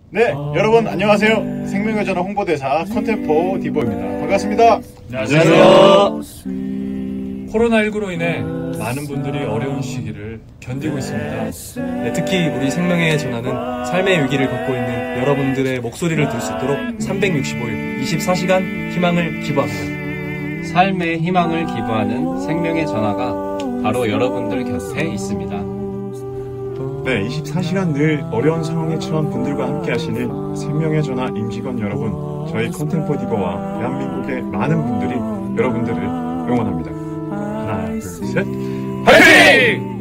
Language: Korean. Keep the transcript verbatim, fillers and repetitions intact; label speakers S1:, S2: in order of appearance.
S1: 네, 여러분 안녕하세요. 생명의 전화 홍보대사 컨템포 디보입니다. 반갑습니다.
S2: 안녕하세요. 코로나십구로 인해 많은 분들이 어려운 시기를 견디고 있습니다.
S3: 네, 특히 우리 생명의 전화는 삶의 위기를 겪고 있는 여러분들의 목소리를 들을 수 있도록 삼백육십오 일 이십사 시간 희망을 기부합니다.
S4: 삶의 희망을 기부하는 생명의 전화가 바로 여러분들 곁에 있습니다.
S1: 네, 이십사 시간 늘 어려운 상황에 처한 분들과 함께 하시는 생명의 전화 임직원 여러분, 저희 컨템포 디버와 대한민국의 많은 분들이 여러분들을 응원합니다. 하나, 둘, 셋, 화이팅!